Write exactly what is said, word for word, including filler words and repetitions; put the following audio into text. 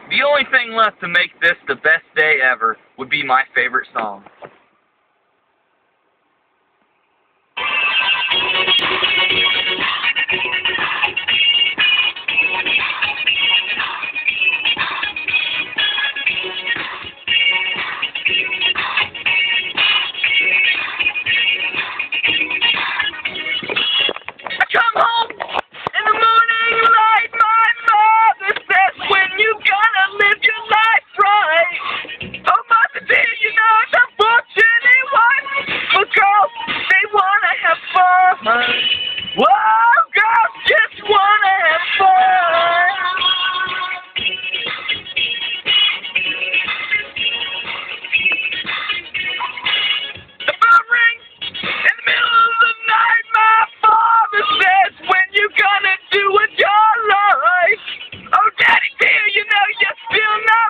The only thing left to make this the best day ever would be my favorite song. I come home in the morning light, my mother says, when you gonna live your life right? Oh, mother dear, you know it's unfortunate one, but girls, they wanna have fun. Whoa, girls just wanna have fun. The phone rings in the middle of the night, my father says, when you gonna do with your life? Oh, daddy dear, you know you're still not